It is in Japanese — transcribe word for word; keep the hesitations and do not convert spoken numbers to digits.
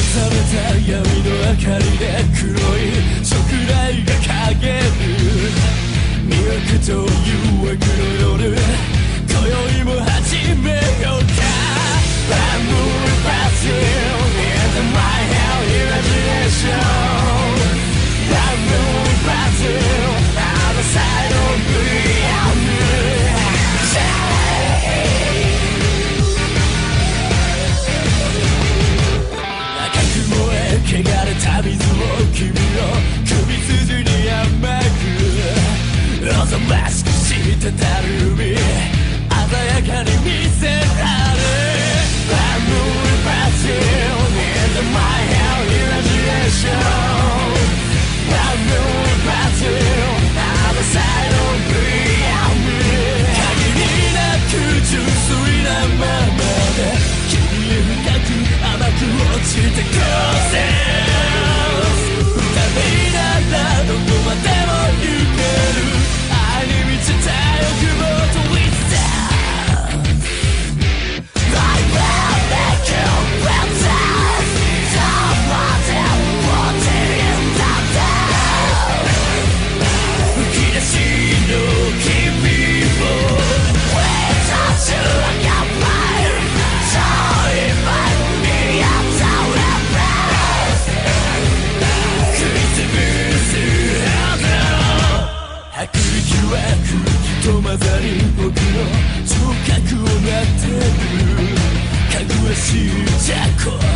冷めた闇の明かりで黒い食台が陰る魅惑と誘惑の夜今宵も始めようか I'm moving fast into my hell imagination I'm moving fast out the side of me赤く燃え汚れた水を君の首筋に甘くおぞましくしてたる海鮮やかに見せられ I'm moving fast into my hell imagination I'm moving fast out the side of me 限りなく純粋なままで君へ深く甘く落ちてこうぜ二人ならどこまでも行ける愛に満ちた欲望と と混ざり僕の聴覚をなってるかぐわしいジャコ